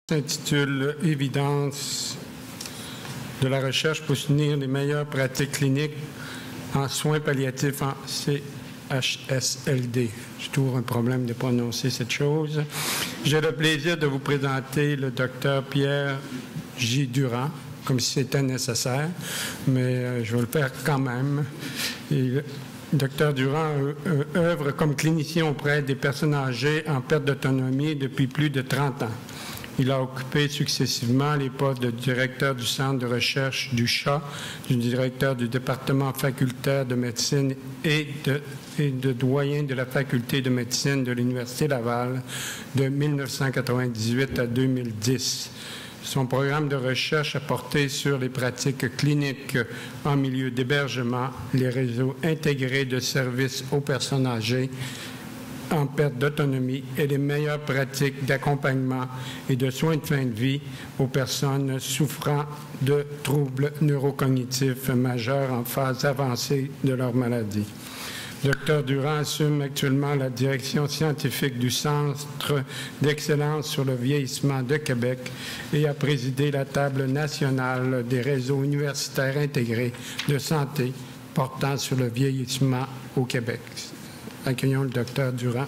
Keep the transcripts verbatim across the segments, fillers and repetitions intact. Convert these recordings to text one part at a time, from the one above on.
s'intitule « Évidence de la recherche pour soutenir les meilleures pratiques cliniques en soins palliatifs en C H S L D ». J'ai toujours un problème de prononcer cette chose. J'ai le plaisir de vous présenter le docteur Pierre J. Durand, comme si c'était nécessaire, mais euh, je vais le faire quand même. Et, Docteur Durand euh, œuvre comme clinicien auprès des personnes âgées en perte d'autonomie depuis plus de trente ans. Il a occupé successivement les postes de directeur du Centre de recherche du chat, du directeur du département facultaire de médecine et de, et de doyen de la faculté de médecine de l'Université Laval de mille neuf cent quatre-vingt-dix-huit à deux mille dix. Son programme de recherche a porté sur les pratiques cliniques en milieu d'hébergement, les réseaux intégrés de services aux personnes âgées en perte d'autonomie et les meilleures pratiques d'accompagnement et de soins de fin de vie aux personnes souffrant de troubles neurocognitifs majeurs en phase avancée de leur maladie. Docteur Durand assume actuellement la direction scientifique du Centre d'excellence sur le vieillissement de Québec et a présidé la table nationale des réseaux universitaires intégrés de santé portant sur le vieillissement au Québec. Accueillons le docteur Durand.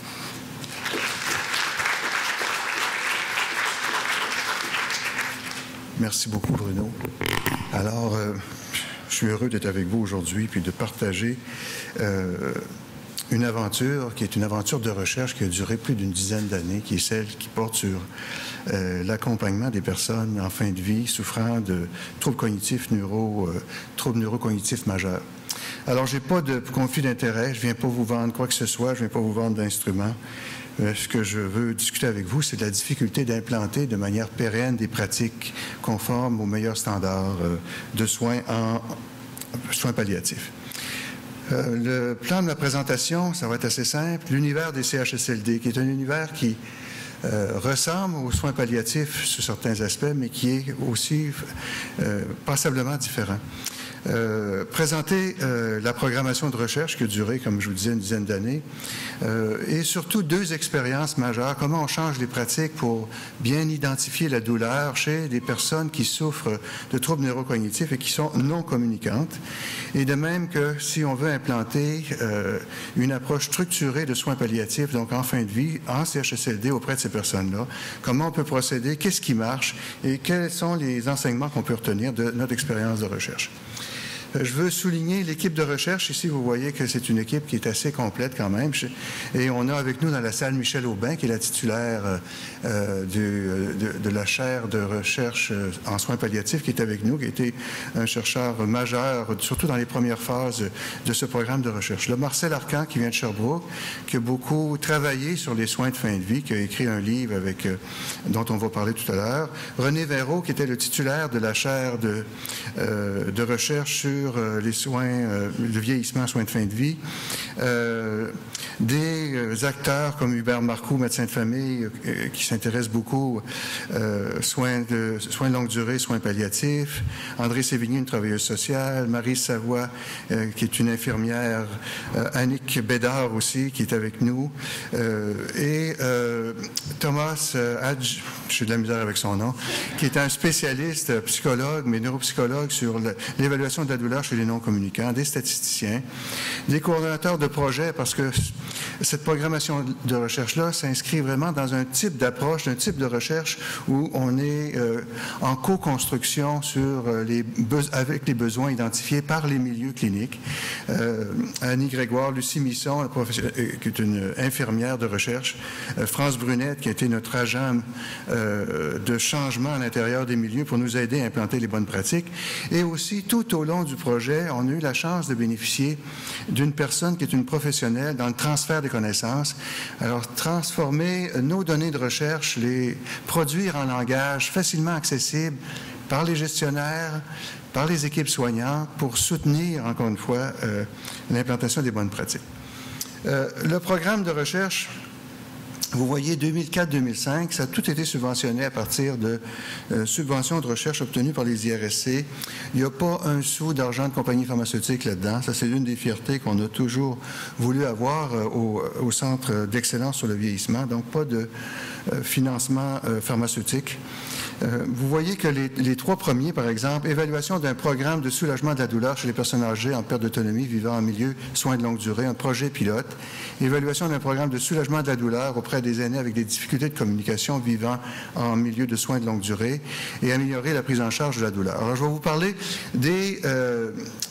Merci beaucoup, Bruno. Alors, euh, je suis heureux d'être avec vous aujourd'hui puis de partager euh, une aventure qui est une aventure de recherche qui a duré plus d'une dizaine d'années, qui est celle qui porte sur euh, l'accompagnement des personnes en fin de vie souffrant de troubles cognitifs neuro, euh, troubles neurocognitifs majeurs. Alors, je n'ai pas de conflit d'intérêt, je ne viens pas vous vendre quoi que ce soit, je ne viens pas vous vendre d'instruments. Euh, ce que je veux discuter avec vous, c'est de la difficulté d'implanter de manière pérenne des pratiques conformes aux meilleurs standards euh, de soins en soins palliatifs. Euh, le plan de la présentation, ça va être assez simple. L'univers des C H S L D, qui est un univers qui euh, ressemble aux soins palliatifs sur certains aspects, mais qui est aussi euh, passablement différent. Euh, présenter euh, la programmation de recherche qui a duré, comme je vous disais, une dizaine d'années, euh, et surtout deux expériences majeures. Comment on change les pratiques pour bien identifier la douleur chez des personnes qui souffrent de troubles neurocognitifs et qui sont non communicantes. Et de même que si on veut implanter euh, une approche structurée de soins palliatifs, donc en fin de vie, en C H S L D auprès de ces personnes-là, comment on peut procéder, qu'est-ce qui marche et quels sont les enseignements qu'on peut retenir de notre expérience de recherche. Je veux souligner l'équipe de recherche. Ici, vous voyez que c'est une équipe qui est assez complète quand même. Et on a avec nous dans la salle Michel Aubin, qui est la titulaire euh, du, de, de la chaire de recherche en soins palliatifs, qui est avec nous, qui a été un chercheur majeur, surtout dans les premières phases de ce programme de recherche. Là, Marcel Arcan, qui vient de Sherbrooke, qui a beaucoup travaillé sur les soins de fin de vie, qui a écrit un livre avec, euh, dont on va parler tout à l'heure. René Verreau, qui était le titulaire de la chaire de, euh, de recherche sur les soins, euh, le vieillissement, soins de fin de vie. Euh, des euh, acteurs comme Hubert Marcoux, médecin de famille, euh, qui s'intéresse beaucoup euh, soins de soins de longue durée, soins palliatifs. André Sévigny, une travailleuse sociale. Marie Savoie, euh, qui est une infirmière. Euh, Annick Bédard aussi, qui est avec nous. Euh, et euh, Thomas euh, Hadj, je suis de la misère avec son nom, qui est un spécialiste, euh, psychologue, mais neuropsychologue sur l'évaluation de la douleur chez les non-communicants, des statisticiens, des coordonnateurs de projets, parce que cette programmation de recherche-là s'inscrit vraiment dans un type d'approche, un type de recherche où on est euh, en co-construction sur euh, les avec les besoins identifiés par les milieux cliniques. Euh, Annie Grégoire, Lucie Misson, la euh, qui est une infirmière de recherche, euh, France Brunette, qui a été notre agent euh, de changement à l'intérieur des milieux pour nous aider à implanter les bonnes pratiques. Et aussi, tout au long du projet, on a eu la chance de bénéficier d'une personne qui est une professionnelle dans le transfert des connaissances. Alors, transformer nos données de recherche, les produire en langage facilement accessible par les gestionnaires, par les équipes soignantes, pour soutenir, encore une fois, euh, l'implantation des bonnes pratiques. Euh, le programme de recherche, vous voyez, deux mille quatre deux mille cinq, ça a tout été subventionné à partir de euh, subventions de recherche obtenues par les I R S C. Il n'y a pas un sou d'argent de compagnie pharmaceutique là-dedans. Ça, c'est l'une des fiertés qu'on a toujours voulu avoir euh, au, au Centre d'excellence sur le vieillissement. Donc, pas de euh, financement euh, pharmaceutique. Euh, vous voyez que les, les trois premiers, par exemple, évaluation d'un programme de soulagement de la douleur chez les personnes âgées en perte d'autonomie vivant en milieu soins de longue durée, un projet pilote, évaluation d'un programme de soulagement de la douleur auprès des aînés avec des difficultés de communication vivant en milieu de soins de longue durée et améliorer la prise en charge de la douleur. Alors, je vais vous parler des... Euh,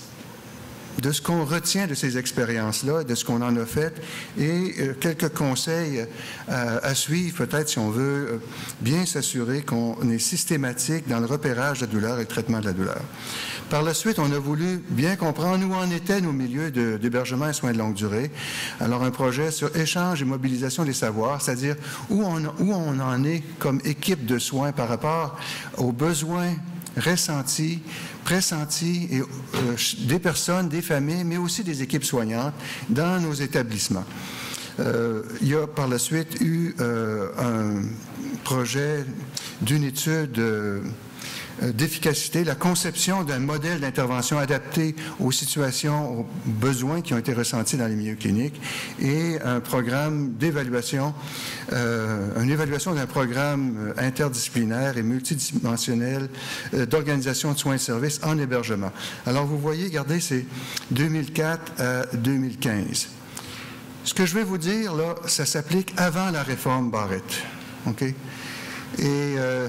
de ce qu'on retient de ces expériences-là, de ce qu'on en a fait, et euh, quelques conseils euh, à suivre, peut-être, si on veut euh, bien s'assurer qu'on est systématique dans le repérage de la douleur et le traitement de la douleur. Par la suite, on a voulu bien comprendre où en étaient nos milieux d'hébergement et soins de longue durée. Alors, un projet sur échange et mobilisation des savoirs, c'est-à-dire où on, où on en est comme équipe de soins par rapport aux besoins ressentis, pressentis et, euh, des personnes, des familles, mais aussi des équipes soignantes dans nos établissements. Euh, il y a par la suite eu euh, un projet d'une étude euh, d'efficacité, la conception d'un modèle d'intervention adapté aux situations, aux besoins qui ont été ressentis dans les milieux cliniques et un programme d'évaluation, euh, une évaluation d'un programme interdisciplinaire et multidimensionnel euh, d'organisation de soins et services en hébergement. Alors, vous voyez, regardez, c'est deux mille quatre à deux mille quinze. Ce que je vais vous dire, là, ça s'applique avant la réforme Barrett. OK? Et... Euh,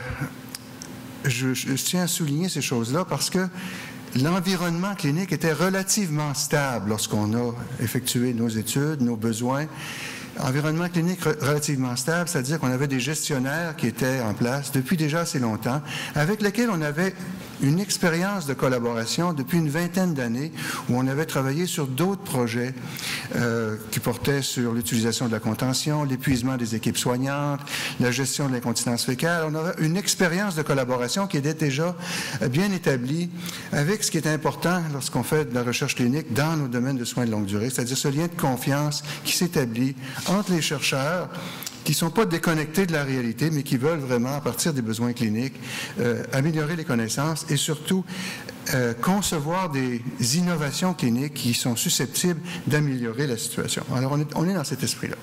Je, je tiens à souligner ces choses-là parce que l'environnement clinique était relativement stable lorsqu'on a effectué nos études, nos besoins. Environnement clinique relativement stable, c'est-à-dire qu'on avait des gestionnaires qui étaient en place depuis déjà assez longtemps, avec lesquels on avait une expérience de collaboration depuis une vingtaine d'années où on avait travaillé sur d'autres projets euh, qui portaient sur l'utilisation de la contention, l'épuisement des équipes soignantes, la gestion de l'incontinence fécale. On avait une expérience de collaboration qui était déjà bien établie avec ce qui est important lorsqu'on fait de la recherche clinique dans nos domaines de soins de longue durée, c'est-à-dire ce lien de confiance qui s'établit entre les chercheurs qui ne sont pas déconnectés de la réalité, mais qui veulent vraiment, à partir des besoins cliniques, euh, améliorer les connaissances et surtout euh, concevoir des innovations cliniques qui sont susceptibles d'améliorer la situation. Alors, on est, on est dans cet esprit-là.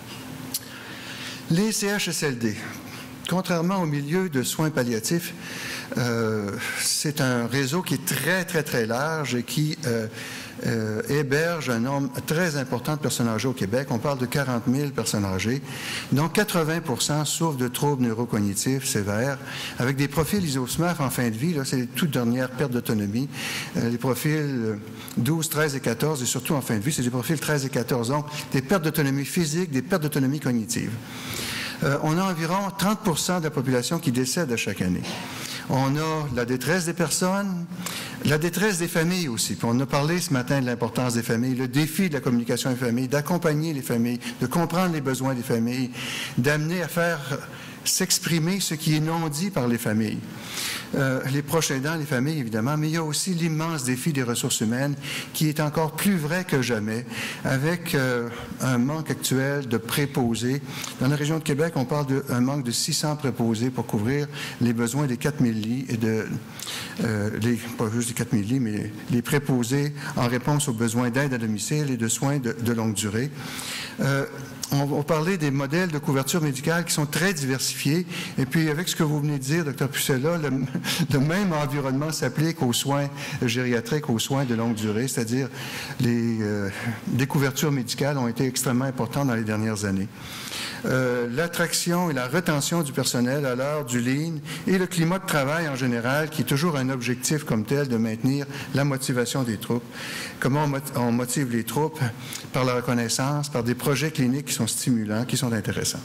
Les C H S L D, contrairement au milieu de soins palliatifs, euh, c'est un réseau qui est très, très, très large et qui euh, euh, héberge un nombre très important de personnes âgées au Québec. On parle de quarante mille personnes âgées, dont quatre-vingts pour cent souffrent de troubles neurocognitifs sévères, avec des profils I S O S M A F en fin de vie. Là, c'est les toutes dernières pertes d'autonomie. Euh, les profils douze, treize et quatorze, et surtout en fin de vie, c'est des profils treize et quatorze. Donc, des pertes d'autonomie physique, des pertes d'autonomie cognitive. Euh, on a environ trente pour cent de la population qui décède à chaque année. On a la détresse des personnes, la détresse des familles aussi. Puis on a parlé ce matin de l'importance des familles, le défi de la communication des familles, d'accompagner les familles, de comprendre les besoins des familles, d'amener à faire s'exprimer ce qui est non dit par les familles. Euh, les proches aidants, les familles, évidemment, mais il y a aussi l'immense défi des ressources humaines qui est encore plus vrai que jamais, avec euh, un manque actuel de préposés. Dans la région de Québec, on parle d'un manque de six cents préposés pour couvrir les besoins des quatre mille lits, et de, euh, les, pas juste des quatre mille lits, mais les préposés en réponse aux besoins d'aide à domicile et de soins de, de longue durée. Euh, On va parler des modèles de couverture médicale qui sont très diversifiés. Et puis, avec ce que vous venez de dire, docteur Pucella, le, le même environnement s'applique aux soins gériatriques, aux soins de longue durée, c'est-à-dire les, euh, les couvertures médicales ont été extrêmement importantes dans les dernières années. Euh, l'attraction et la rétention du personnel à l'heure du lean et le climat de travail en général, qui est toujours un objectif comme tel de maintenir la motivation des troupes. Comment on motive les troupes? Par la reconnaissance, par des projets cliniques qui sont stimulants, qui sont intéressants.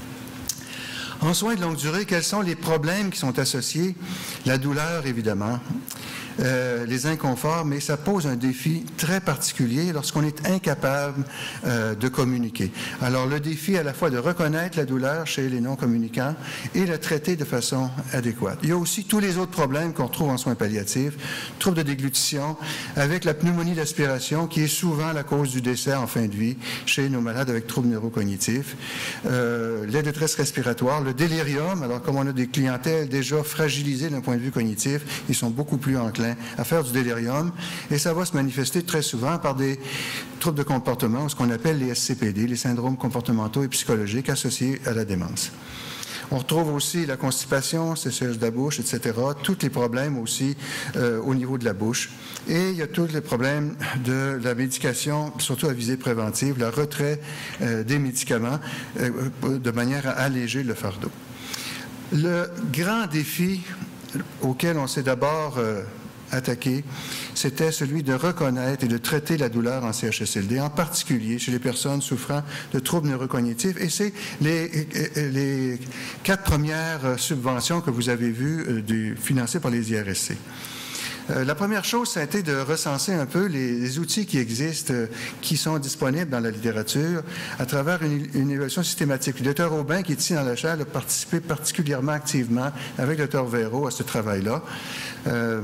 En soins de longue durée, quels sont les problèmes qui sont associés? La douleur, évidemment. Euh, les inconforts, mais ça pose un défi très particulier lorsqu'on est incapable euh, de communiquer. Alors, le défi à la fois de reconnaître la douleur chez les non-communicants et la traiter de façon adéquate. Il y a aussi tous les autres problèmes qu'on retrouve en soins palliatifs, troubles de déglutition, avec la pneumonie d'aspiration, qui est souvent la cause du décès en fin de vie chez nos malades avec troubles neurocognitifs, euh, les détresses respiratoires, le délirium. Alors, comme on a des clientèles déjà fragilisées d'un point de vue cognitif, ils sont beaucoup plus enclins à faire du délirium, et ça va se manifester très souvent par des troubles de comportement, ce qu'on appelle les S C P D, les syndromes comportementaux et psychologiques associés à la démence. On retrouve aussi la constipation, sécheresse de la bouche, et cetera. Tous les problèmes aussi euh, au niveau de la bouche. Et il y a tous les problèmes de la médication, surtout à visée préventive, le retrait euh, des médicaments euh, de manière à alléger le fardeau. Le grand défi auquel on s'est d'abord euh, attaqué, c'était celui de reconnaître et de traiter la douleur en C H S L D, en particulier chez les personnes souffrant de troubles neurocognitifs. Et c'est les, les quatre premières subventions que vous avez vues euh, du, financées par les I R S C. Euh, la première chose, ça a été de recenser un peu les, les outils qui existent, euh, qui sont disponibles dans la littérature, à travers une, une évaluation systématique. Le docteur Aubin, qui est ici dans la chaire, a participé particulièrement activement avec le docteur Véro à ce travail-là. Euh,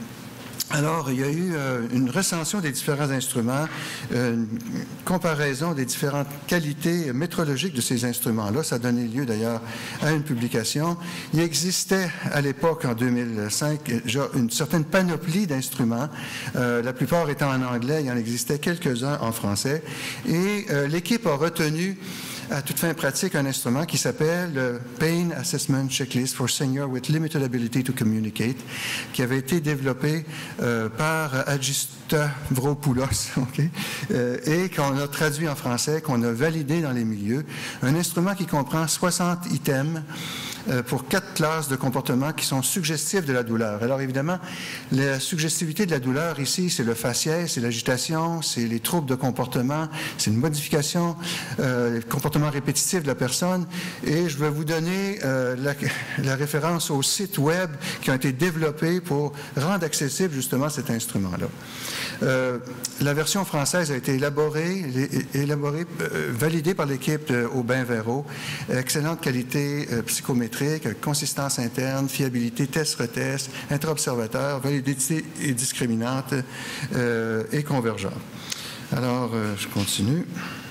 Alors, il y a eu euh, une recension des différents instruments, euh, une comparaison des différentes qualités métrologiques de ces instruments-là. Ça a donné lieu, d'ailleurs, à une publication. Il existait, à l'époque, en deux mille cinq, une certaine panoplie d'instruments. Euh, la plupart étant en anglais, il y en existait quelques-uns en français. Et euh, l'équipe a retenu à toute fin pratique un instrument qui s'appelle le Pain Assessment Checklist for Seniors with Limited Ability to Communicate, qui avait été développé euh, par Agistavropoulos, okay? euh, et qu'on a traduit en français, qu'on a validé dans les milieux. Un instrument qui comprend soixante items euh, pour quatre classes de comportements qui sont suggestifs de la douleur. Alors évidemment, la suggestivité de la douleur ici, c'est le faciès, c'est l'agitation, c'est les troubles de comportement, c'est une modification euh, comportement répétitif de la personne. Et je vais vous donner euh, la, la référence aux sites web qui ont été développés pour rendre accessible justement cet instrument-là. Euh, la version française a été élaborée, élaborée euh, validée par l'équipe Aubin-Véro. Excellente qualité euh, psychométrique, consistance interne, fiabilité, test-retest, intra-observateur, validité et discriminante euh, et convergente. Alors, euh, je continue.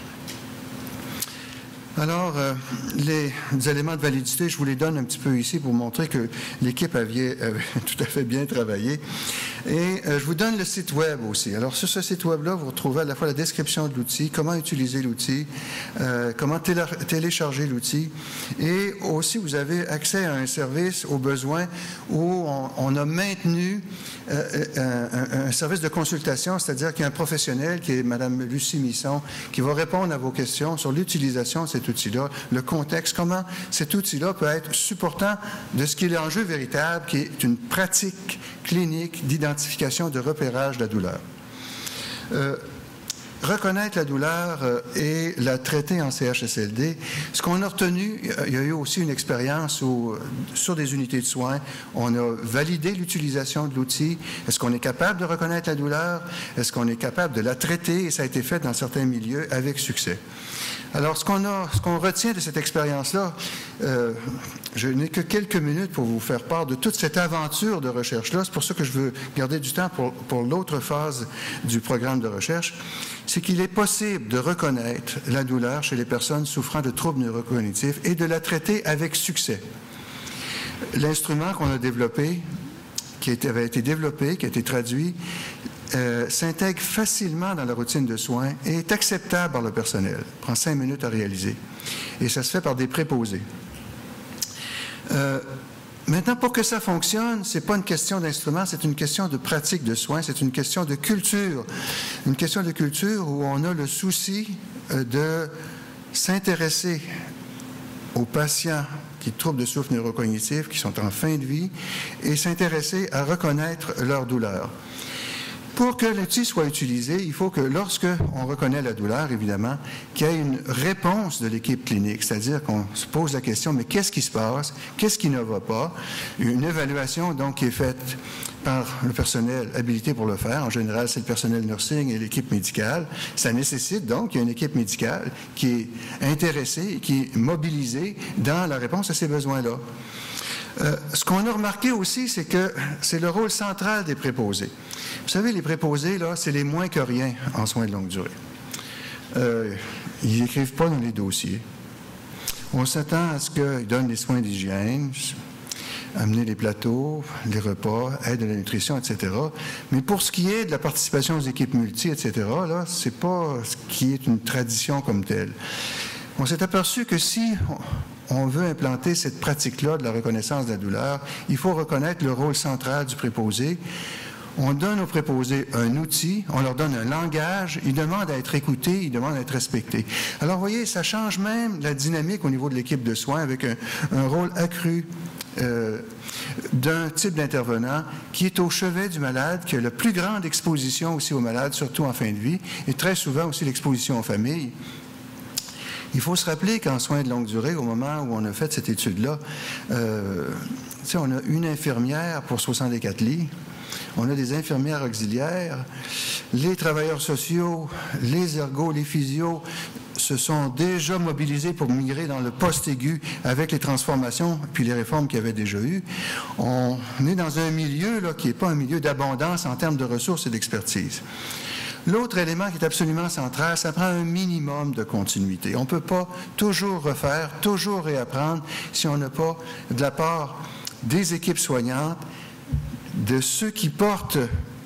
Alors, euh, les, les éléments de validité, je vous les donne un petit peu ici pour montrer que l'équipe avait, avait tout à fait bien travaillé. Et euh, je vous donne le site web aussi. Alors, sur ce site web-là, vous retrouvez à la fois la description de l'outil, comment utiliser l'outil, euh, comment télé télécharger l'outil, et aussi vous avez accès à un service au besoin où on, on a maintenu euh, un, un, un service de consultation, c'est-à-dire qu'il y a un professionnel qui est Mme Lucie Misson, qui va répondre à vos questions sur l'utilisation de cet outil-là, le contexte, comment cet outil-là peut être supportant de ce qui est l'enjeu véritable, qui est une pratique clinique d'identification, de repérage de la douleur. Euh, reconnaître la douleur euh, et la traiter en C H S L D, ce qu'on a retenu, il y a eu aussi une expérience où, sur des unités de soins, on a validé l'utilisation de l'outil. Est-ce qu'on est capable de reconnaître la douleur? Est-ce qu'on est capable de la traiter? Et ça a été fait dans certains milieux avec succès. Alors, ce qu'on a, ce qu'on retient de cette expérience-là, euh, je n'ai que quelques minutes pour vous faire part de toute cette aventure de recherche-là. C'est pour ça que je veux garder du temps pour, pour l'autre phase du programme de recherche. C'est qu'il est possible de reconnaître la douleur chez les personnes souffrant de troubles neurocognitifs et de la traiter avec succès. L'instrument qu'on a développé, qui avait été développé, qui a été traduit, Euh, s'intègre facilement dans la routine de soins et est acceptable par le personnel. Il prend cinq minutes à réaliser. Et ça se fait par des préposés. Euh, maintenant, pour que ça fonctionne, ce n'est pas une question d'instrument, c'est une question de pratique de soins, c'est une question de culture. Une question de culture où on a le souci euh, de s'intéresser aux patients qui troublent de souffle neurocognitif, qui sont en fin de vie, et s'intéresser à reconnaître leur douleur. Pour que l'outil soit utilisé, il faut que lorsque on reconnaît la douleur, évidemment, qu'il y ait une réponse de l'équipe clinique, c'est-à-dire qu'on se pose la question, mais qu'est-ce qui se passe? Qu'est-ce qui ne va pas? Une évaluation, donc, qui est faite par le personnel habilité pour le faire. En général, c'est le personnel nursing et l'équipe médicale. Ça nécessite, donc, qu'il y ait une équipe médicale qui est intéressée et qui est mobilisée dans la réponse à ces besoins-là. Euh, ce qu'on a remarqué aussi, c'est que c'est le rôle central des préposés. Vous savez, les préposés, là, c'est les moins que rien en soins de longue durée. Euh, ils n'écrivent pas dans les dossiers. On s'attend à ce qu'ils donnent des soins d'hygiène, amener les plateaux, les repas, aide à la nutrition, et cetera. Mais pour ce qui est de la participation aux équipes multi, et cetera, là, c'est pas ce qui est une tradition comme telle. On s'est aperçu que si on veut implanter cette pratique-là de la reconnaissance de la douleur, il faut reconnaître le rôle central du préposé. On donne aux préposés un outil, on leur donne un langage, ils demandent à être écoutés, ils demandent à être respectés. Alors, vous voyez, ça change même la dynamique au niveau de l'équipe de soins avec un, un rôle accru euh, d'un type d'intervenant qui est au chevet du malade, qui a la plus grande exposition aussi au malade, surtout en fin de vie, et très souvent aussi l'exposition aux familles. Il faut se rappeler qu'en soins de longue durée, au moment où on a fait cette étude-là, euh, tu sais, on a une infirmière pour soixante-quatre lits. On a des infirmières auxiliaires, les travailleurs sociaux, les ergos, les physios se sont déjà mobilisés pour migrer dans le post-aigu avec les transformations puis les réformes qu'il y avait déjà eues. On est dans un milieu là, qui n'est pas un milieu d'abondance en termes de ressources et d'expertise. L'autre élément qui est absolument central, ça prend un minimum de continuité. On ne peut pas toujours refaire, toujours réapprendre si on n'a pas de la part des équipes soignantes, de ceux qui portent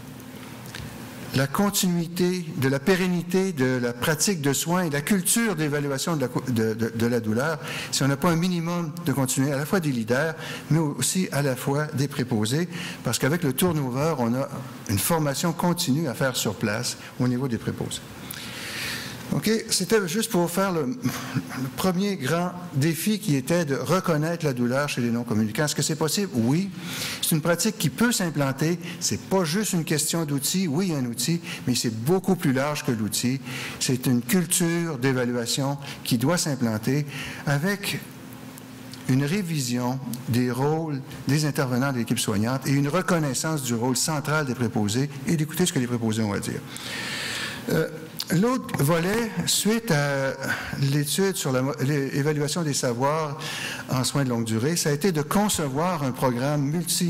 la continuité, de la pérennité de la pratique de soins et de la culture d'évaluation de la, de, de, de la douleur, si on n'a pas un minimum de continuité, à la fois des leaders, mais aussi à la fois des préposés, parce qu'avec le turnover, on a une formation continue à faire sur place au niveau des préposés. OK, c'était juste pour faire le, le premier grand défi qui était de reconnaître la douleur chez les non-communicants. Est-ce que c'est possible? Oui. C'est une pratique qui peut s'implanter. C'est pas juste une question d'outils. Oui, il y a un outil, mais c'est beaucoup plus large que l'outil. C'est une culture d'évaluation qui doit s'implanter avec une révision des rôles des intervenants de l'équipe soignante et une reconnaissance du rôle central des préposés et d'écouter ce que les préposés ont à dire. Euh, L'autre volet, suite à l'étude sur l'évaluation des savoirs en soins de longue durée, ça a été de concevoir un programme multi,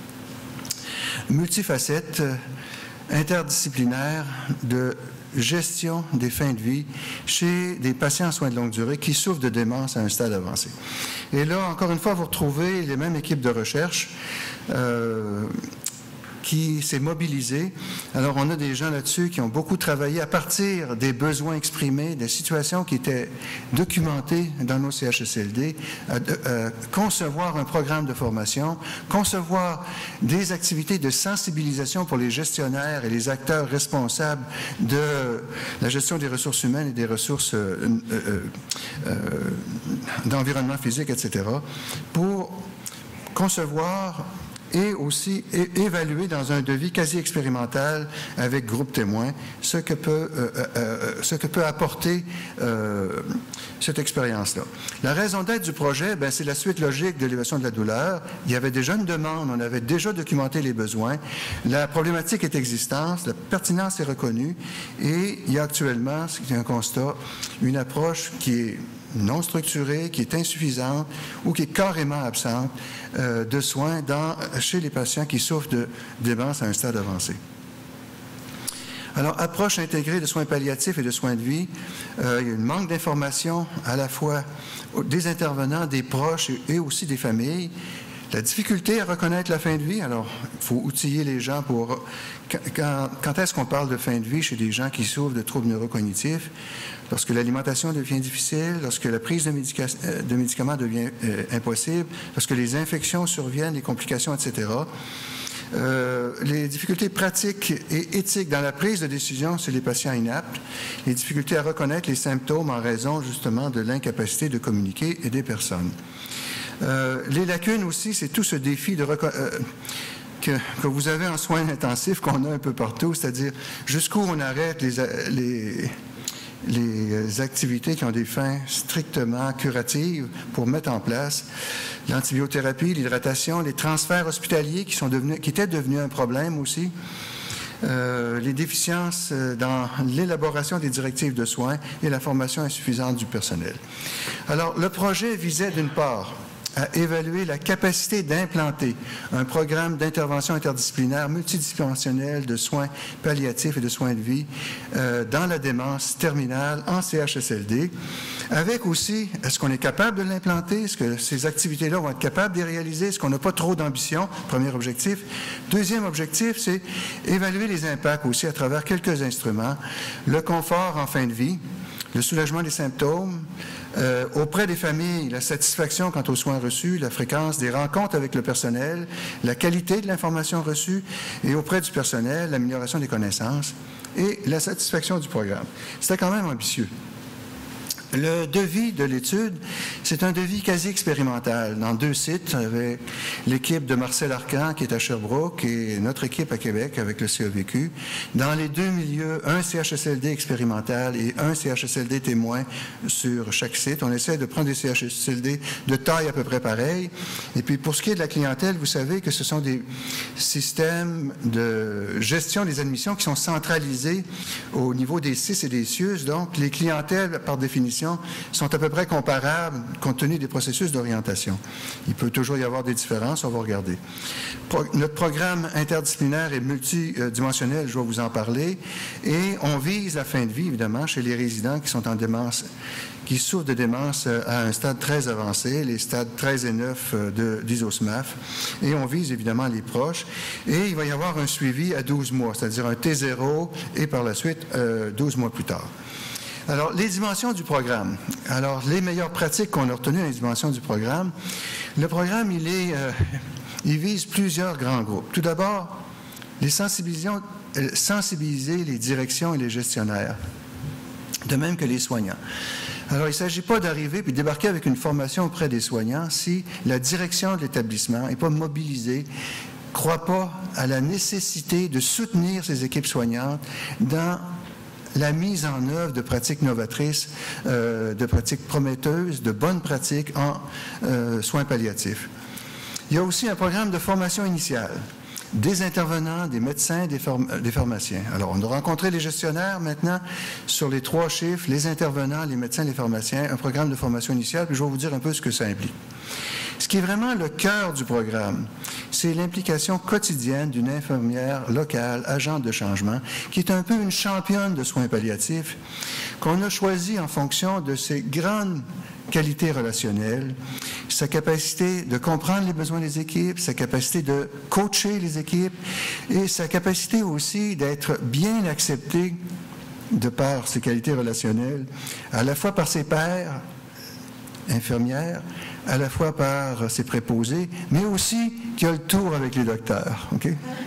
multifacette, interdisciplinaire de gestion des fins de vie chez des patients en soins de longue durée qui souffrent de démence à un stade avancé. Et là, encore une fois, vous retrouvez les mêmes équipes de recherche euh, qui s'est mobilisée. Alors, on a des gens là-dessus qui ont beaucoup travaillé à partir des besoins exprimés, des situations qui étaient documentées dans nos C H S L D, à, à concevoir un programme de formation, concevoir des activités de sensibilisation pour les gestionnaires et les acteurs responsables de la gestion des ressources humaines et des ressources euh, euh, euh, d'environnement physique, et cetera, pour concevoir et aussi é évaluer dans un devis quasi expérimental avec groupe témoin ce que peut, euh, euh, ce que peut apporter euh, cette expérience-là. La raison d'être du projet, ben, c'est la suite logique de l'évaluation de la douleur. Il y avait déjà une demande, on avait déjà documenté les besoins. La problématique est existante, la pertinence est reconnue et il y a actuellement, c'est un constat, une approche qui est non structurée, qui est insuffisante ou qui est carrément absente euh, de soins dans, chez les patients qui souffrent de démence à un stade avancé. Alors, approche intégrée de soins palliatifs et de soins de vie, euh, il y a un manque d'informations à la fois des intervenants, des proches et aussi des familles. La difficulté à reconnaître la fin de vie, alors il faut outiller les gens pour... Quand, quand est-ce qu'on parle de fin de vie chez des gens qui souffrent de troubles neurocognitifs? Lorsque l'alimentation devient difficile, lorsque la prise de, médica de médicaments devient euh, impossible, lorsque les infections surviennent, les complications, et cetera. Euh, les difficultés pratiques et éthiques dans la prise de décision chez les patients inaptes, les difficultés à reconnaître les symptômes en raison justement de l'incapacité de communiquer et des personnes. Euh, les lacunes aussi, c'est tout ce défi de euh, que, que vous avez en soins intensifs qu'on a un peu partout, c'est-à-dire jusqu'où on arrête les, les, les activités qui ont des fins strictement curatives pour mettre en place l'antibiothérapie, l'hydratation, les transferts hospitaliers qui, sont devenus, qui étaient devenus un problème aussi. Euh, les déficiences dans l'élaboration des directives de soins et la formation insuffisante du personnel. Alors, le projet visait d'une part à évaluer la capacité d'implanter un programme d'intervention interdisciplinaire multidimensionnel de soins palliatifs et de soins de vie euh, dans la démence terminale en C H S L D, avec aussi, est-ce qu'on est capable de l'implanter? Est-ce que ces activités-là vont être capables de les réaliser? Est-ce qu'on n'a pas trop d'ambition? Premier objectif. Deuxième objectif, c'est évaluer les impacts aussi à travers quelques instruments. Le confort en fin de vie, le soulagement des symptômes, euh, auprès des familles, la satisfaction quant aux soins reçus, la fréquence des rencontres avec le personnel, la qualité de l'information reçue, et auprès du personnel, l'amélioration des connaissances et la satisfaction du programme. C'était quand même ambitieux. Le devis de l'étude, c'est un devis quasi expérimental dans deux sites avec l'équipe de Marcel Arcan qui est à Sherbrooke et notre équipe à Québec avec le C A V Q. Dans les deux milieux, un C H S L D expérimental et un C H S L D témoin sur chaque site. On essaie de prendre des C H S L D de taille à peu près pareille. Et puis pour ce qui est de la clientèle, vous savez que ce sont des systèmes de gestion des admissions qui sont centralisés au niveau des C I S et des C I U S. Donc les clientèles, par définition, sont à peu près comparables compte tenu des processus d'orientation. Il peut toujours y avoir des différences, on va regarder. Pro- notre programme interdisciplinaire et multidimensionnel, je vais vous en parler, et on vise la fin de vie, évidemment, chez les résidents qui sont en démence, qui souffrent de démence à un stade très avancé, les stades treize et neuf de, d'ISOSMAF, et on vise évidemment les proches, et il va y avoir un suivi à douze mois, c'est-à-dire un T zéro, et par la suite, euh, douze mois plus tard. Alors, les dimensions du programme. Alors, les meilleures pratiques qu'on a retenues dans les dimensions du programme. Le programme, il est, euh, il vise plusieurs grands groupes. Tout d'abord, les sensibilisations, euh, sensibiliser les directions et les gestionnaires, de même que les soignants. Alors, il ne s'agit pas d'arriver puis de débarquer avec une formation auprès des soignants si la direction de l'établissement n'est pas mobilisée, ne croit pas à la nécessité de soutenir ces équipes soignantes dans la mise en œuvre de pratiques novatrices, euh, de pratiques prometteuses, de bonnes pratiques en euh, soins palliatifs. Il y a aussi un programme de formation initiale des intervenants, des médecins, des, form- des pharmaciens. Alors, on a rencontré les gestionnaires maintenant sur les trois chiffres, les intervenants, les médecins, les pharmaciens, un programme de formation initiale, puis je vais vous dire un peu ce que ça implique. Ce qui est vraiment le cœur du programme, c'est l'implication quotidienne d'une infirmière locale, agente de changement, qui est un peu une championne de soins palliatifs, qu'on a choisie en fonction de ses grandes qualités relationnelles, sa capacité de comprendre les besoins des équipes, sa capacité de coacher les équipes et sa capacité aussi d'être bien acceptée de par ses qualités relationnelles, à la fois par ses pairs, infirmières, à la fois par ses préposés, mais aussi qui a le tour avec les docteurs. OK?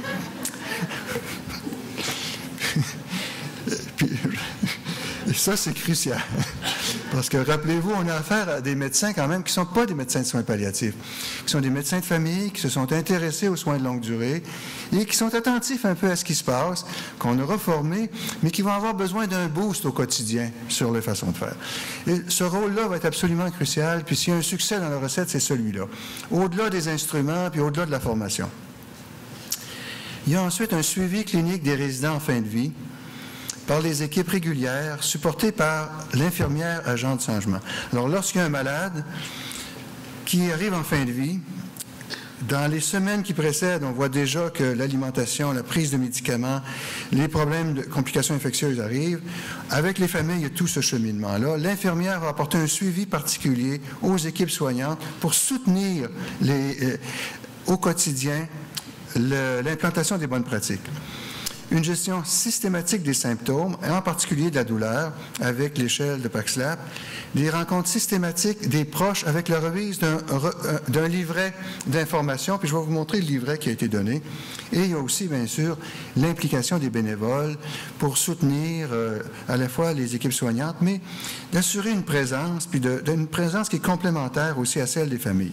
Puis, et ça, c'est crucial. Parce que, rappelez-vous, on a affaire à des médecins quand même qui ne sont pas des médecins de soins palliatifs, qui sont des médecins de famille, qui se sont intéressés aux soins de longue durée et qui sont attentifs un peu à ce qui se passe, qu'on aura formés, mais qui vont avoir besoin d'un boost au quotidien sur les façons de faire. Et ce rôle-là va être absolument crucial, puis s'il y a un succès dans la recette, c'est celui-là. Au-delà des instruments, puis au-delà de la formation. Il y a ensuite un suivi clinique des résidents en fin de vie, par les équipes régulières, supportées par l'infirmière agent de changement. Alors, lorsqu'il y a un malade qui arrive en fin de vie, dans les semaines qui précèdent, on voit déjà que l'alimentation, la prise de médicaments, les problèmes de complications infectieuses arrivent. Avec les familles, il y a tout ce cheminement-là. L'infirmière va apporter un suivi particulier aux équipes soignantes pour soutenir les, euh, au quotidien le, l'implantation des bonnes pratiques. Une gestion systématique des symptômes, et en particulier de la douleur, avec l'échelle de Paxlap, des rencontres systématiques des proches avec la remise d'un, d'un livret d'informations, puis je vais vous montrer le livret qui a été donné. Et il y a aussi, bien sûr, l'implication des bénévoles pour soutenir euh, à la fois les équipes soignantes, mais d'assurer une présence, puis de, d'une présence qui est complémentaire aussi à celle des familles.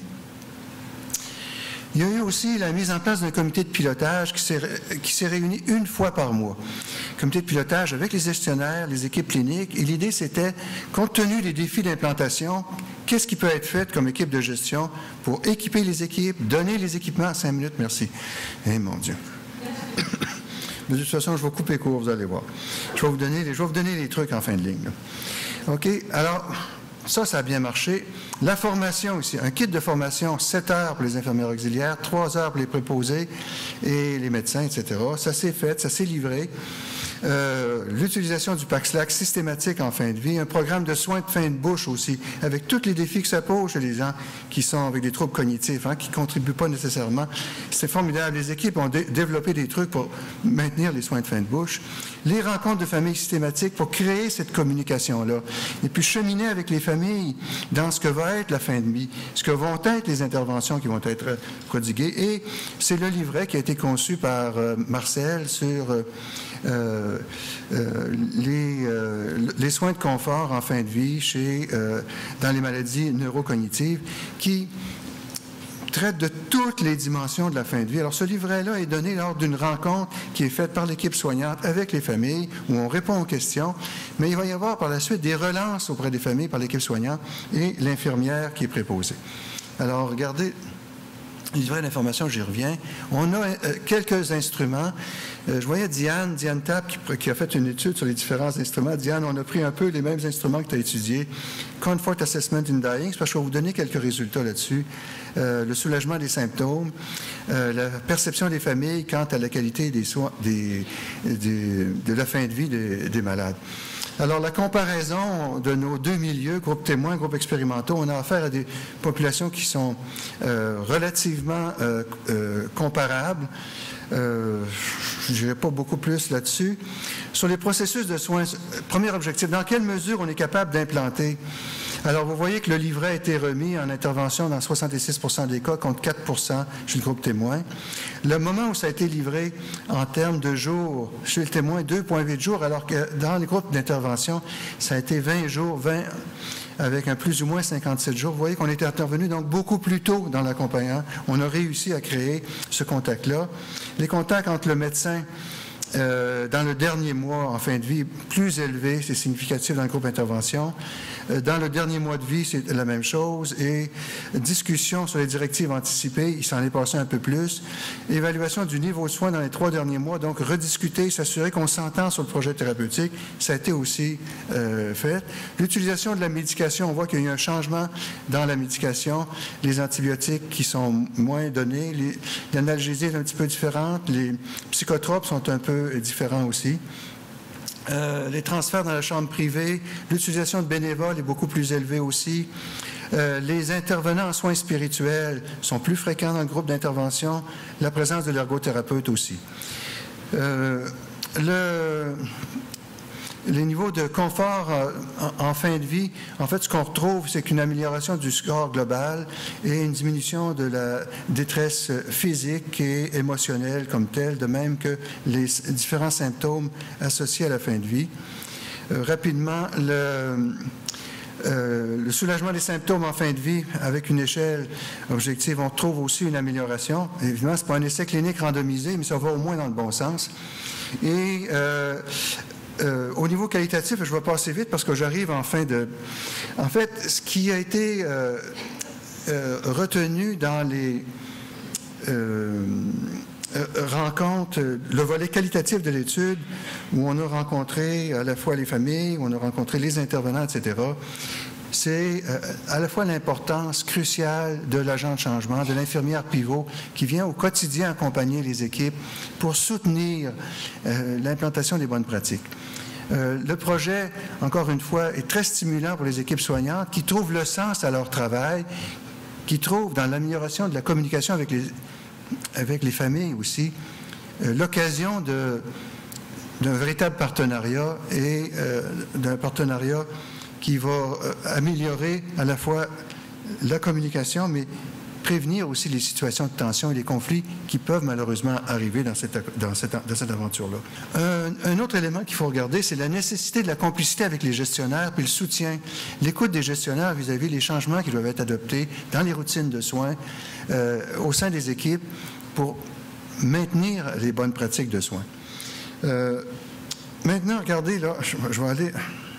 Il y a eu aussi la mise en place d'un comité de pilotage qui s'est, qui s'est réuni une fois par mois. Comité de pilotage avec les gestionnaires, les équipes cliniques. Et l'idée, c'était, compte tenu des défis d'implantation, qu'est-ce qui peut être fait comme équipe de gestion pour équiper les équipes, donner les équipements. Cinq minutes, merci. Eh, mon Dieu. De toute façon, je vais couper court, vous allez voir. Je vais vous donner les, je vais vous donner les trucs en fin de ligne. Là. OK? Alors... Ça, ça a bien marché. La formation aussi, un kit de formation, sept heures pour les infirmières auxiliaires, trois heures pour les préposés et les médecins, et cetera. Ça s'est fait, ça s'est livré. Euh, l'utilisation du Paxlax systématique en fin de vie, un programme de soins de fin de bouche aussi, avec tous les défis que ça pose chez les gens qui sont avec des troubles cognitifs, hein, qui ne contribuent pas nécessairement. C'est formidable. Les équipes ont dé développé des trucs pour maintenir les soins de fin de bouche. Les rencontres de familles systématiques pour créer cette communication-là. Et puis cheminer avec les familles dans ce que va être la fin de vie, ce que vont être les interventions qui vont être prodiguées. Et c'est le livret qui a été conçu par euh, Marcel sur euh, euh, euh, les, euh, les soins de confort en fin de vie chez, euh, dans les maladies neurocognitives qui traite de toutes les dimensions de la fin de vie. Alors, ce livret-là est donné lors d'une rencontre qui est faite par l'équipe soignante avec les familles, où on répond aux questions, mais il va y avoir par la suite des relances auprès des familles par l'équipe soignante et l'infirmière qui est préposée. Alors, regardez, le livret d'information, j'y reviens. On a euh, quelques instruments. Euh, je voyais Diane, Diane Tapp, qui, qui a fait une étude sur les différents instruments. Diane, on a pris un peu les mêmes instruments que tu as étudiés. Comfort Assessment in Dying, c'est parce que je vais vous donner quelques résultats là-dessus. Euh, le soulagement des symptômes, euh, la perception des familles quant à la qualité des soins, des, des, de la fin de vie des, des malades. Alors, la comparaison de nos deux milieux, groupe témoin, groupe expérimentaux, on a affaire à des populations qui sont euh, relativement euh, euh, comparables. Euh, je ne dirais pas beaucoup plus là-dessus. Sur les processus de soins, premier objectif, dans quelle mesure on est capable d'implanter? Alors, vous voyez que le livret a été remis en intervention dans soixante-six pour cent des cas, contre quatre pour cent chez le groupe témoin. Le moment où ça a été livré en termes de jours chez le témoin, deux virgule huit jours, alors que dans les groupes d'intervention, ça a été vingt jours, vingt avec un plus ou moins cinquante-sept jours. Vous voyez qu'on était intervenu donc beaucoup plus tôt dans l'accompagnement. On a réussi à créer ce contact-là. Les contacts entre le médecin Euh, dans le dernier mois en fin de vie, plus élevé, c'est significatif dans le groupe intervention. Euh, dans le dernier mois de vie, c'est la même chose. Et discussion sur les directives anticipées, il s'en est passé un peu plus. Évaluation du niveau de soins dans les trois derniers mois, donc rediscuter, s'assurer qu'on s'entend sur le projet thérapeutique, ça a été aussi euh, fait. L'utilisation de la médication, on voit qu'il y a eu un changement dans la médication. Les antibiotiques qui sont moins donnés, les, l'analgésie est un petit peu différente, les psychotropes sont un peu différents aussi. Euh, les transferts dans la chambre privée, l'utilisation de bénévoles est beaucoup plus élevée aussi. Euh, les intervenants en soins spirituels sont plus fréquents dans le groupe d'intervention. La présence de l'ergothérapeute aussi. Euh, le... Les niveaux de confort en, en fin de vie, en fait, ce qu'on retrouve, c'est qu'une amélioration du score global et une diminution de la détresse physique et émotionnelle comme telle, de même que les différents symptômes associés à la fin de vie. Euh, rapidement, le... Euh, le soulagement des symptômes en fin de vie avec une échelle objective, on trouve aussi une amélioration. Évidemment, ce n'est pas un essai clinique randomisé, mais ça va au moins dans le bon sens. Et euh, euh, au niveau qualitatif, je vais passer vite parce que j'arrive en fin de... En fait, ce qui a été euh, euh, retenu dans les... Euh, Euh, rencontre le volet qualitatif de l'étude où on a rencontré à la fois les familles, où on a rencontré les intervenants, et cetera. C'est euh, à la fois l'importance cruciale de l'agent de changement, de l'infirmière pivot qui vient au quotidien accompagner les équipes pour soutenir euh, l'implantation des bonnes pratiques. Euh, le projet, encore une fois, est très stimulant pour les équipes soignantes qui trouvent le sens à leur travail, qui trouvent dans l'amélioration de la communication avec les avec les familles aussi, euh, l'occasion de, d'un véritable partenariat et euh, d'un partenariat qui va euh, améliorer à la fois la communication, mais prévenir aussi les situations de tension et les conflits qui peuvent malheureusement arriver dans cette, dans cette, dans cette aventure-là. Un, un autre élément qu'il faut regarder, c'est la nécessité de la complicité avec les gestionnaires puis le soutien, l'écoute des gestionnaires vis-à-vis des changements qui doivent être adoptés dans les routines de soins euh, au sein des équipes pour maintenir les bonnes pratiques de soins. Euh, maintenant, regardez, là, je, je vais aller...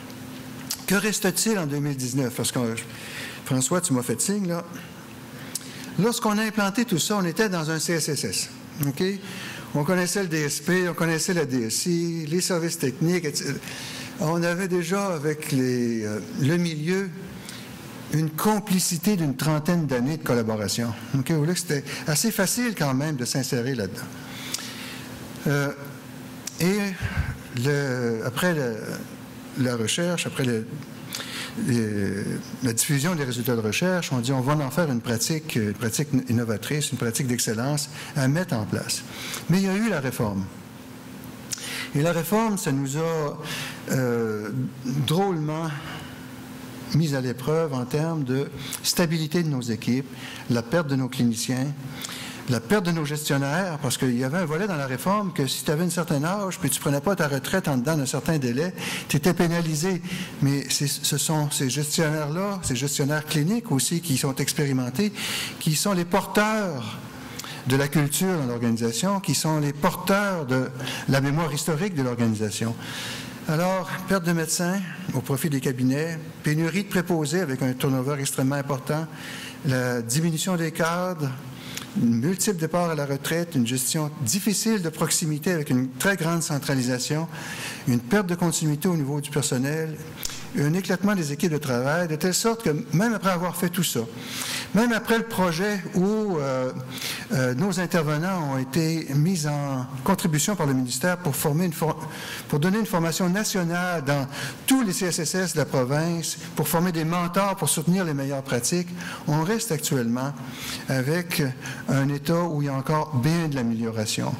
Que reste-t-il en deux mille dix-neuf? Parce que, François, tu m'as fait signe, là. Lorsqu'on a implanté tout ça, on était dans un C S S S. OK? On connaissait le D S P, on connaissait la D S I, les services techniques, et cetera. On avait déjà, avec les, euh, le milieu, une complicité d'une trentaine d'années de collaboration. OK? Vous voyez que c'était assez facile quand même de s'insérer là-dedans. Euh, et le, après le, la recherche, après le, les, la diffusion des résultats de recherche, on dit on va en faire une pratique, une pratique innovatrice, une pratique d'excellence à mettre en place. Mais il y a eu la réforme. Et la réforme, ça nous a euh, drôlement mis à l'épreuve en termes de stabilité de nos équipes, la perte de nos cliniciens, la perte de nos gestionnaires, parce qu'il y avait un volet dans la réforme que si tu avais un certain âge, puis tu ne prenais pas ta retraite en dedans d'un certain délai, tu étais pénalisé. Mais ce sont ces gestionnaires-là, ces gestionnaires cliniques aussi, qui sont expérimentés, qui sont les porteurs de la culture dans l'organisation, qui sont les porteurs de la mémoire historique de l'organisation. Alors, perte de médecins au profit des cabinets, pénurie de préposés avec un turnover extrêmement important, la diminution des cadres, multiples départs à la retraite, une gestion difficile de proximité avec une très grande centralisation, une perte de continuité au niveau du personnel, un éclatement des équipes de travail, de telle sorte que même après avoir fait tout ça, même après le projet où euh, euh, nos intervenants ont été mis en contribution par le ministère pour, former une for- pour donner une formation nationale dans tous les C S S S de la province, pour former des mentors, pour soutenir les meilleures pratiques, on reste actuellement avec un état où il y a encore bien de l'amélioration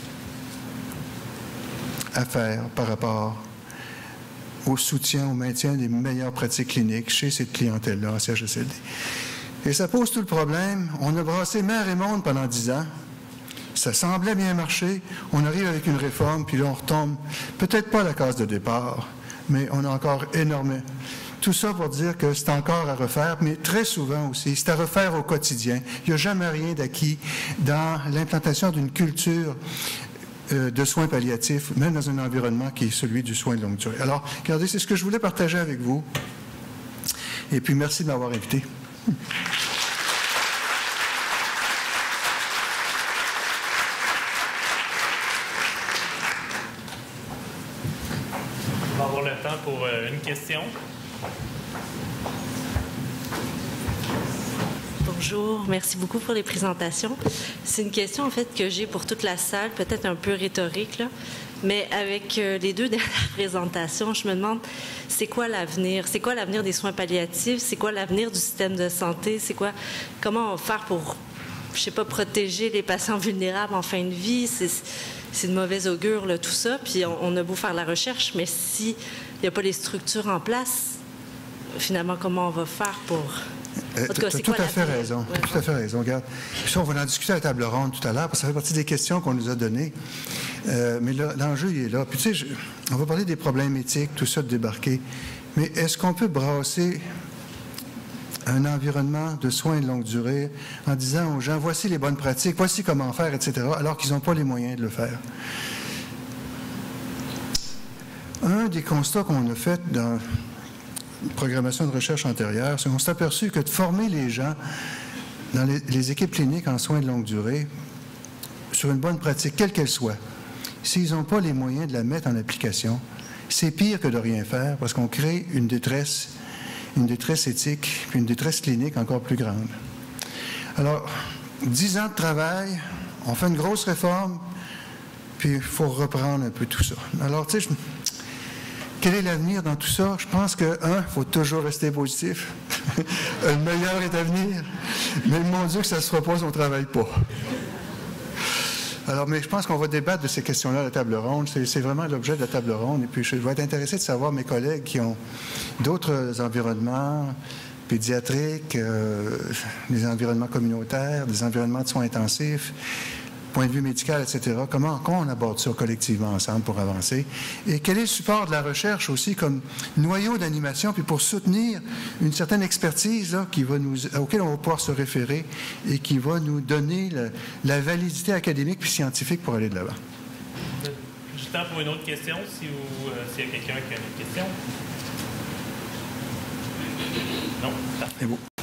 à faire par rapport au soutien, au maintien des meilleures pratiques cliniques chez cette clientèle-là en C H S L D. Et ça pose tout le problème. On a brassé mer et monde pendant dix ans. Ça semblait bien marcher. On arrive avec une réforme, puis là, on retombe, peut-être pas à la case de départ, mais on a encore énormément. Tout ça pour dire que c'est encore à refaire, mais très souvent aussi, c'est à refaire au quotidien. Il n'y a jamais rien d'acquis dans l'implantation d'une culture de soins palliatifs, même dans un environnement qui est celui du soin de longue durée. Alors, regardez, c'est ce que je voulais partager avec vous. Et puis, merci de m'avoir invité. On va avoir le temps pour euh, une question. Bonjour, merci beaucoup pour les présentations. C'est une question en fait que j'ai pour toute la salle, peut-être un peu rhétorique, là, mais avec euh, les deux dernières présentations, je me demande c'est quoi l'avenir? C'est quoi l'avenir des soins palliatifs? C'est quoi l'avenir du système de santé? C'est quoi? Comment on va faire pour, je sais pas, protéger les patients vulnérables en fin de vie? C'est, c'est de mauvaise augure, là, tout ça. Puis on, on a beau faire la recherche, mais s'il n'y a pas les structures en place, finalement, comment on va faire pour... Euh, tu as tout à fait raison. Ouais. Tout à fait raison. Regarde, ça, on va en discuter à la table ronde tout à l'heure, parce que ça fait partie des questions qu'on nous a données. Euh, mais là, l'enjeu, il est là. Puis, tu sais, je, on va parler des problèmes éthiques, tout ça, de débarquer. Mais est-ce qu'on peut brasser un environnement de soins de longue durée en disant aux gens, voici les bonnes pratiques, voici comment faire, et cetera, alors qu'ils n'ont pas les moyens de le faire? Un des constats qu'on a fait dans programmation de recherche antérieure, c'est qu'on s'est aperçu que de former les gens dans les, les équipes cliniques en soins de longue durée sur une bonne pratique, quelle qu'elle soit, s'ils n'ont pas les moyens de la mettre en application, c'est pire que de rien faire parce qu'on crée une détresse, une détresse éthique, puis une détresse clinique encore plus grande. Alors, dix ans de travail, on fait une grosse réforme, puis il faut reprendre un peu tout ça. Alors, tu sais, je... Quel est l'avenir dans tout ça? Je pense que, un, il faut toujours rester positif. Le meilleur est à venir. Mais mon Dieu que ça ne se fera pas si on ne travaille pas. Alors, mais je pense qu'on va débattre de ces questions-là à la table ronde. C'est, c'est vraiment l'objet de la table ronde. Et puis, je vais être intéressé de savoir mes collègues qui ont d'autres environnements pédiatriques, euh, des environnements communautaires, des environnements de soins intensifs, point de vue médical, et cetera. Comment, comment on aborde ça collectivement ensemble pour avancer? Et quel est le support de la recherche aussi comme noyau d'animation, puis pour soutenir une certaine expertise là, qui va nous, auquel on va pouvoir se référer et qui va nous donner le, la validité académique puis scientifique pour aller de l'avant. Juste temps pour une autre question, si vous, euh, s'il y a quelqu'un qui a une autre question. Non? C'est beau.